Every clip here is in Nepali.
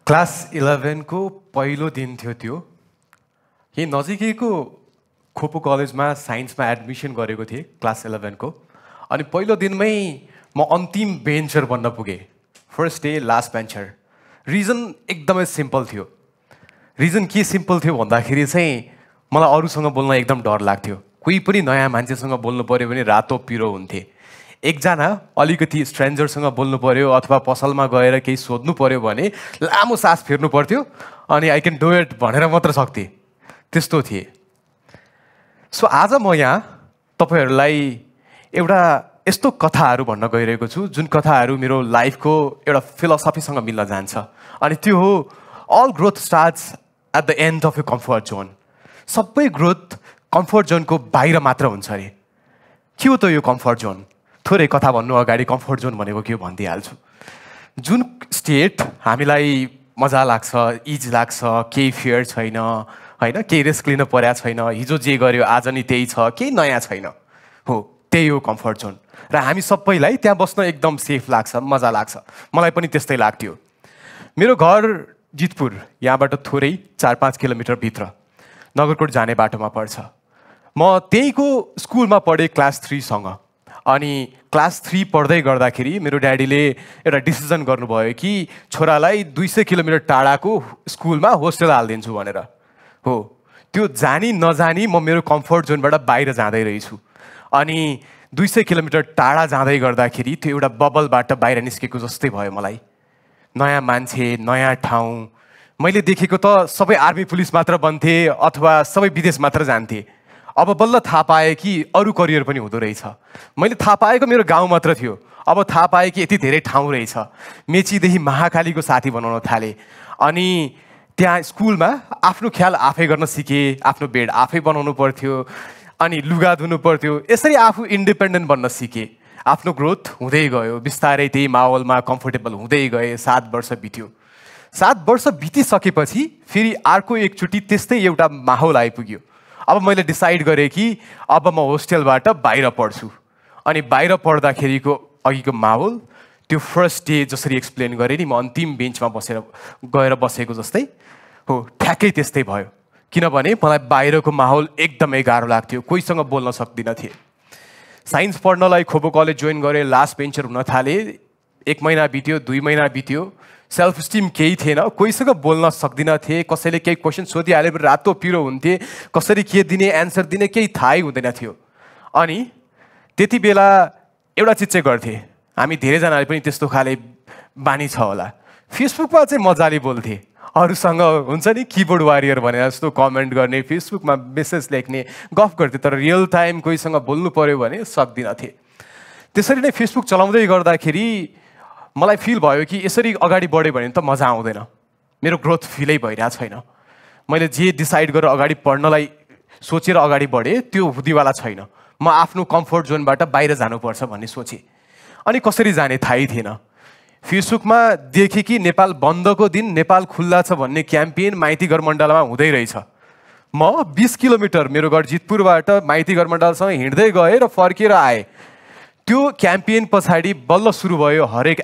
क्लास 11 को पहिलो दिन थियो त्यो। यही नजिकैको खोपो कलेजमा साइन्समा एडमिसन गरेको थिएँ क्लास 11 को। अनि पहिलो दिनमै म अन्तिम बेन्चर बन्न पुगेँ। First day last bencher. Reason एकदमै सिम्पल थियो। रिजन के सिम्पल थियो भन्दाखेरि चाहिँ मलाई अरूसँग बोल्न एकदम डर लाग्थ्यो। कोही पनि नयाँ मान्छेसँग बोल्नु पर्यो भने रातो पिरो हुन्थे। एकजना अलिकति स्ट्रेन्जरसँग बोल्नु पर्यो अथवा पसलमा गएर केही सोध्नु पर्यो भने लामो सास फेर्नु पर्थ्यो अनि आई क्यान डु इट भनेर मात्र सक्थेँ। त्यस्तो थिए। सो आज म यहाँ तपाईहरूलाई एउटा यस्तो कथाहरू भन्न गइरहेको छु जुन कथाहरू मेरो लाइफको एउटा फिलोसफीसँग मिल्न जान्छ। अनि त्यो हो all growth starts at the end of a comfort zone. सबै ग्रोथ कम्फर्ट जोनको बाहिर मात्र हुन्छ अरे। के हो त यो कम्फर्ट जोन? थोरै कथा भन्नु अगाडि कम्फर्ट जोन भनेको के हो भनिदिइहाल्छु। जुन स्टेट हामीलाई मजा लाग्छ, इज लाग्छ, केही फियर छैन, होइन, केही रिस्क लिन परेको छैन, हिजो जे गर्यो आज नि त्यही छ, केही नयाँ छैन, हो त्यही हो कम्फर्ट जोन। र हामी सबैलाई त्यहाँ बस्न एकदम सेफ लाग्छ, मजा लाग्छ। मलाई पनि त्यस्तै लाग्थ्यो। मेरो घर जितपुर, यहाँबाट थोरै 4-5 किलोमिटर भित्र नगरकोट जाने बाटोमा पर्छ। म त्यहीको स्कुलमा पढेँ क्लास 3 सँग। अनि क्लास 3 पढ्दै गर्दाखेरि मेरो ड्याडीले एउटा डिसिजन गर्नुभयो कि छोरालाई 200 किलोमिटर टाढाको स्कुलमा होस्टेल हालिदिन्छु भनेर। हो, त्यो जानी नजानी म मेरो कम्फर्ट जोनबाट बाहिर जाँदै रहेछु। अनि 200 किलोमिटर टाढा जाँदै गर्दाखेरि त्यो एउटा बबलबाट बाहिर निस्केको जस्तै भयो मलाई। नयाँ मान्छे, नयाँ ठाउँ। मैले देखेको त सबै आर्मी पुलिस मात्र बन्थे अथवा सबै विदेश मात्र जान्थे। अब बल्ल थाहा पाएँ कि अरू करियर पनि हुँदो रहेछ। मैले थाहा पाएको मेरो गाउँ मात्र थियो। अब थाहा पाएँ कि यति धेरै ठाउँ रहेछ। मेचीदेखि महाकालीको साथी बनाउन थालेँ। अनि त्यहाँ स्कुलमा आफ्नो ख्याल आफै गर्न सिकेँ। आफ्नो बेड आफै बनाउनु पर्थ्यो, अनि लुगा धुनु पर्थ्यो। यसरी आफू इन्डिपेन्डेन्ट बन्न सिकेँ। आफ्नो ग्रोथ हुँदै गयो। बिस्तारै त्यही माहौलमा कम्फर्टेबल हुँदै गएँ। 7 वर्ष बित्यो। 7 वर्ष बितिसकेपछि फेरि अर्को एकचोटि त्यस्तै एउटा माहौल आइपुग्यो। अब मैले डिसाइड गरेँ कि अब म होस्टेलबाट बाहिर पढ्छु। अनि बाहिर पढ्दाखेरिको अघिको माहौल, त्यो फर्स्ट डे जसरी एक्सप्लेन गरेँ नि, म अन्तिम बेन्चमा गएर बसेको जस्तै हो, ठ्याक्कै त्यस्तै भयो। किनभने मलाई बाहिरको माहौल एकदमै गाह्रो लाग्थ्यो। कोहीसँग बोल्न सक्दिनँ थिएँ। साइन्स पढ्नलाई खोपो कलेज जोइन गरेँ। लास्ट बेन्चर हुन थालेँ। 1 महिना बित्यो, 2 महिना बित्यो। सेल्फ स्टिम केही थिएन। कोहीसँग बोल्न सक्दिनँ थिएँ। कसैले केही क्वेसन सोधिहाल्यो भने रातो पिरो हुन्थे। कसरी के दिने, एन्सर दिने केही थाहै हुँदैन थियो। अनि त्यति बेला एउटा चिज चाहिँ गर्थेँ। हामी धेरैजनाले पनि त्यस्तो खाले बानी छ होला। फेसबुकमा चाहिँ मजाले बोल्थेँ। अरूसँग हुन्छ नि किबोर्ड वारियर भनेर जस्तो कमेन्ट गर्ने, फेसबुकमा मेसेज लेख्ने, गफ गर्थेँ। तर रियल टाइम कोहीसँग बोल्नु पऱ्यो भने सक्दिनँ थिएँ। त्यसरी नै फेसबुक चलाउँदै गर्दाखेरि मलाई फिल भयो कि यसरी अगाडि बढ्यो भने त मजा आउँदैन। मेरो ग्रोथ फिलै भइरहेको छैन। मैले जे डिसाइड गरेर अगाडि पढ्नलाई सोचेर अगाडि बढेँ त्यो हुँदिवाला छैन। म आफ्नो कम्फर्ट जोनबाट बाहिर जानुपर्छ भन्ने सोचेँ। अनि कसरी जाने थाहै थिएन। फेसबुकमा देखेँ कि नेपाल बन्दको दिन नेपाल खुल्ला छ भन्ने क्याम्पेन माइतीघर मण्डलमा हुँदै रहेछ। म 20 किलोमिटर मेरो घर जितपुरबाट माइतीघर मण्डलसँग हिँड्दै गएँ र फर्केर आएँ। त्यो क्याम्पेन पछाडि बल्ल सुरु भयो हरेक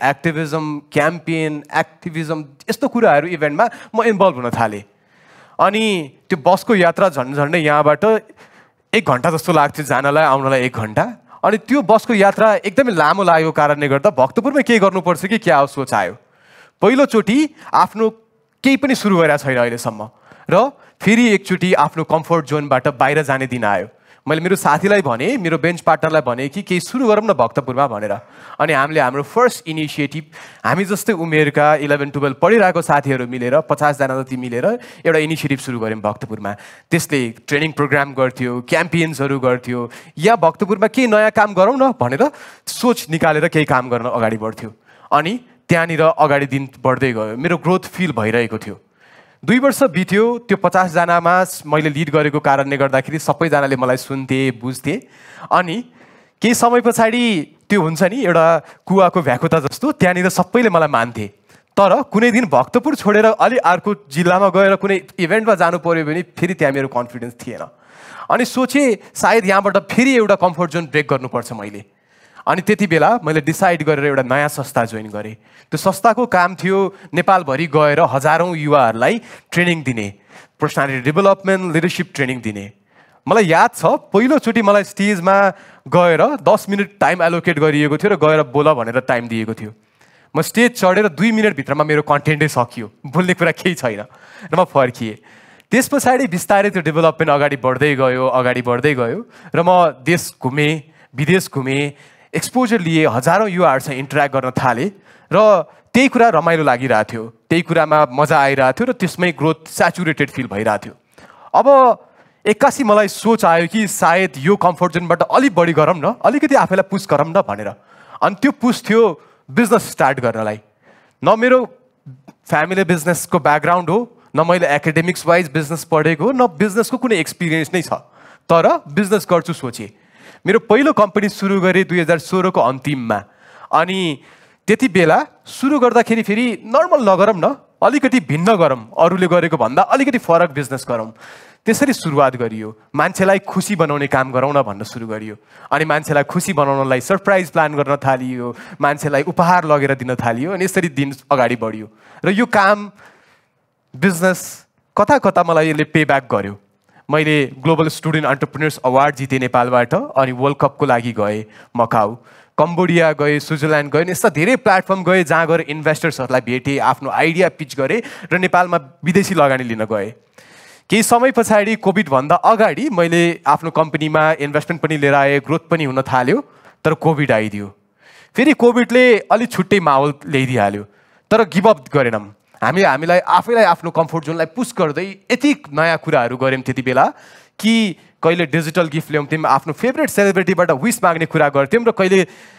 एक्टिभिजम यस्तो कुराहरू इभेन्टमा म इन्भल्भ हुन थालेँ। अनि त्यो बसको यात्रा झन्डै यहाँबाट 1 घन्टा जस्तो लाग्थ्यो जानलाई, आउनलाई 1 घन्टा। अनि त्यो बसको यात्रा एकदमै लामो लागेको कारणले गर्दा भक्तपुरमा केही गर्नुपर्छ कि क्या हो सोच आयो। पहिलोचोटि आफ्नो केही पनि सुरु गरेको छैन अहिलेसम्म, र फेरि एकचोटि आफ्नो कम्फर्ट जोनबाट बाहिर जाने दिन आयो। मैले मेरो साथीलाई भने, मेरो बेन्च पार्टनरलाई भने कि केही सुरु गरौँ न भक्तपुरमा भनेर। अनि हामीले हाम्रो फर्स्ट इनिसिएटिभ, हामी जस्तै उमेरका 11-12 पढिरहेको साथीहरू मिलेर 50 जना जति मिलेर एउटा इनिसिएटिभ सुरु गऱ्यौँ भक्तपुरमा। त्यसले ट्रेनिङ प्रोग्राम गर्थ्यो, क्याम्पेन्सहरू गर्थ्यो, या भक्तपुरमा केही नयाँ काम गरौँ न भनेर सोच निकालेर केही काम गर्न अगाडि बढ्थ्यो। अनि त्यहाँनिर अगाडि दिन बढ्दै गयो। मेरो ग्रोथ फिल भइरहेको थियो। 2 वर्ष बित्यो। त्यो 50 जनामा मैले लिड गरेको कारणले गर्दाखेरि सबैजनाले मलाई सुन्थे, बुझ्थे। अनि केही समय पछाडि त्यो हुन्छ नि एउटा कुवाको भ्याकुता जस्तो, त्यहाँनिर सबैले मलाई मान्थे। तर कुनै दिन भक्तपुर छोडेर अलि अर्को जिल्लामा गएर कुनै इभेन्टमा जानु पर्यो भने फेरि त्यहाँ मेरो कन्फिडेन्स थिएन। अनि सोचेँ सायद यहाँबाट फेरि एउटा कम्फर्ट जोन ब्रेक गर्नुपर्छ मैले। अनि त्यति बेला मैले डिसाइड गरेर एउटा नयाँ संस्था जोइन गरेँ। त्यो संस्थाको काम थियो नेपालभरि गएर हजारौँ युवाहरूलाई ट्रेनिङ दिने, पर्सनालिटी डेभलपमेन्ट, लिडरसिप ट्रेनिङ दिने। मलाई याद छ पहिलोचोटि मलाई स्टेजमा गएर 10 मिनट टाइम एलोकेट गरिएको थियो र गएर बोल भनेर टाइम दिएको थियो। म स्टेज चढेर 2 मिनटभित्रमा मेरो कन्टेन्टै सकियो, बोल्ने कुरा केही छैन र म फर्किएँ। त्यस पछाडि बिस्तारै त्यो डेभलपमेन्ट अगाडि बढ्दै गयो र म देश घुमेँ, विदेश घुमेँ, एक्सपोजर लिए, हजारौँ युवाहरूसँग इन्टरेक्ट गर्न थालेँ र त्यही कुरा रमाइलो लागिरहेको थियो, त्यही कुरामा मजा आइरहेको थियो र त्यसमै ग्रोथ स्याचुरेटेड फिल भइरहेको थियो। अब एक्कासी मलाई सोच आयो कि सायद यो कम्फर्ट जोनबाट अलिक बढी गरौँ न, अलिकति आफैलाई पुस गरौँ न भनेर। अनि त्यो पुस थियो बिजनेस स्टार्ट गर्नलाई। न मेरो फ्यामिली बिजनेसको ब्याकग्राउन्ड हो, न मैले एकाडेमिक्स वाइज बिजनेस पढेको, न बिजनेसको कुनै एक्सपिरियन्स नै छ, तर बिजनेस गर्छु सोचेँ। मेरो पहिलो कम्पनी सुरु गरेँ 2016 को अन्तिममा। अनि त्यति बेला सुरु गर्दाखेरि फेरि नर्मल नगरौँ न, अलिकति भिन्न गरौँ, अरूले गरेको भन्दा अलिकति फरक बिजनेस गरौँ, त्यसरी सुरुवात गरियो। मान्छेलाई खुसी बनाउने काम गरौँ न भन्न सुरु गरियो। अनि मान्छेलाई खुसी बनाउनलाई सरप्राइज प्लान गर्न थालियो, मान्छेलाई उपहार लगेर दिन थालियो, अनि यसरी दिन अगाडि बढ्यो। र यो काम बिजनेस कता कता मलाई यसले पे ब्याक गर्यो। मैले ग्लोबल स्टुडेन्ट एन्टरप्रेन्योर्स अवार्ड जितेँ नेपालबाट, अनि वर्ल्ड कपको लागि गएँ मकाउ, कम्बोडिया गएँ, स्विजरल्यान्ड गएँ, यस्ता धेरै प्लेटफर्म गएँ जहाँ गएर इन्भेस्टर्सहरूलाई भेटेँ, आफ्नो आइडिया पिच गरेँ र नेपालमा विदेशी लगानी लिन गएँ। केही समय पछाडि कोभिडभन्दा अगाडि मैले आफ्नो कम्पनीमा इन्भेस्टमेन्ट पनि लिएर आएँ, ग्रोथ पनि हुन थाल्यो, तर कोभिड आइदियो। फेरि कोभिडले अलिक छुट्टै माहौल ल्याइदिइहाल्यो, तर गिभ अप गरेनौँ। हामीलाई आफैलाई आफ्नो कम्फर्ट जोनलाई पुस गर्दै यति नयाँ कुराहरू गऱ्यौँ त्यति बेला कि कहिले डिजिटल गिफ्ट ल्याउँथ्यौँ, आफ्नो फेभरेट सेलिब्रिटीबाट विस माग्ने कुरा गर्थ्यौँ, र कहिले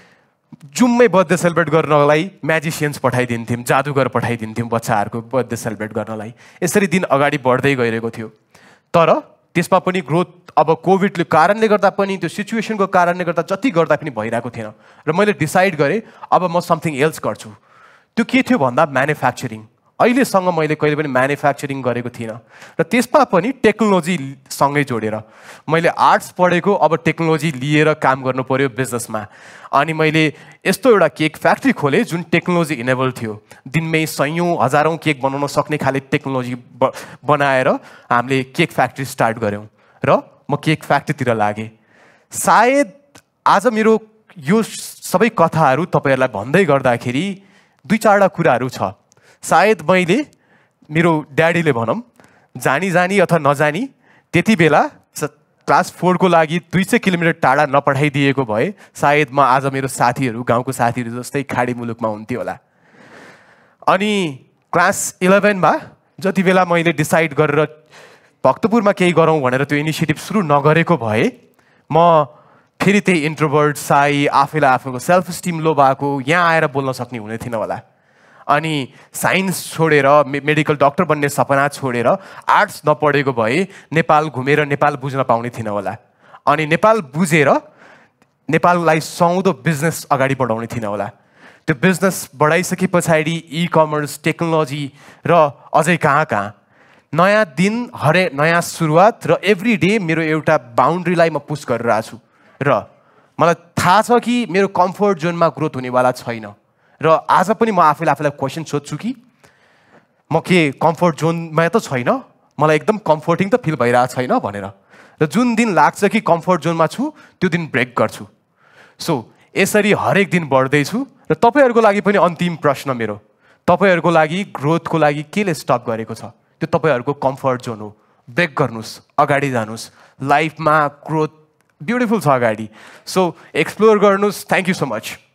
जुममै बर्थडे सेलिब्रेट गर्नलाई म्याजिसियन्स पठाइदिन्थ्यौँ, जादुगर पठाइदिन्थ्यौँ बच्चाहरूको बर्थडे सेलिब्रेट गर्नलाई। यसरी दिन अगाडि बढ्दै गइरहेको थियो। तर त्यसमा पनि ग्रोथ अब कोभिडले कारणले गर्दा पनि, त्यो सिचुएसनको कारणले गर्दा जति गर्दा पनि भइरहेको थिएन। र मैले डिसाइड गरेँ अब म समथिङ एल्स गर्छु। त्यो के थियो भन्दा म्यानुफ्याक्चरिङ। अहिलेसँग मैले कहिले पनि म्यानुफ्याक्चरिङ गरेको थिइनँ, र त्यसमा पनि टेक्नोलोजीसँगै जोडेर। मैले आर्ट्स पढेको, अब टेक्नोलोजी लिएर काम गर्नु पर्यो बिजनेसमा। अनि मैले यस्तो एउटा केक फ्याक्ट्री खोलेँ जुन टेक्नोलोजी इनेबल थियो। दिनमै सयौँ हजारौँ केक बनाउन सक्ने खाले टेक्नोलोजी बनाएर हामीले केक फ्याक्ट्री स्टार्ट गऱ्यौँ, र म केक फ्याक्ट्रीतिर लागेँ। सायद आज मेरो यो सबै कथाहरू तपाईँहरूलाई भन्दै गर्दाखेरि 2-4 कुराहरू छ। सायद मैले मेरो ड्याडीले भनौँ जानी जानी अथवा नजानी त्यति बेला क्लास 4 को लागि 200 किलोमिटर टाढा नपठाइदिएको भए सायद म आज मेरो साथीहरू, गाउँको साथीहरू जस्तै खाडी मुलुकमा हुन्थ्यो होला। अनि क्लास 11 मा जति बेला मैले डिसाइड गरेर भक्तपुरमा केही गरौँ भनेर त्यो इनिसिएटिभ सुरु नगरेको भए म फेरि त्यही इन्ट्रोभर्ट, साई, आफैलाई आफूको सेल्फ स्टिम लो भएको, यहाँ आएर बोल्न सक्ने हुने थिएन होला। अनि साइन्स छोडेर, मेडिकल डक्टर बन्ने सपना छोडेर आर्ट्स नपढेको भए नेपाल घुमेर नेपाल बुझ्न पाउने थिएन होला। अनि नेपाल बुझेर नेपाललाई सुहाउँदो बिजनेस अगाडि बढाउने थिएन होला। त्यो बिजनेस बढाइसके पछाडि इकमर्स, टेक्नोलोजी र अझै कहाँ नयाँ दिन, नयाँ सुरुवात, र एभ्री डे मेरो एउटा बााउन्ड्रीलाई म पुस गरिरहेको छु। र मलाई थाहा छ कि मेरो कम्फर्ट जोनमा ग्रोथ हुनेवाला छैन। र आज पनि म आफैलाई क्वेसन सोध्छु कि म के कम्फर्ट जोनमा त छैन, मलाई एकदम कम्फर्टिङ त फिल भइरहेको छैन भनेर। र जुन दिन लाग्छ कि कम्फर्ट जोनमा छु त्यो दिन ब्रेक गर्छु। सो यसरी हरेक दिन बढ्दैछु। र तपाईँहरूको लागि पनि अन्तिम प्रश्न मेरो, तपाईँहरूको लागि ग्रोथको लागि केले स्टप गरेको छ? त्यो तपाईँहरूको कम्फर्ट जोन हो। ब्रेक गर्नुहोस्, अगाडि जानुहोस्। लाइफमा ग्रोथ ब्युटिफुल छ अगाडि। सो एक्सप्लोर गर्नुहोस्। Thank you so much.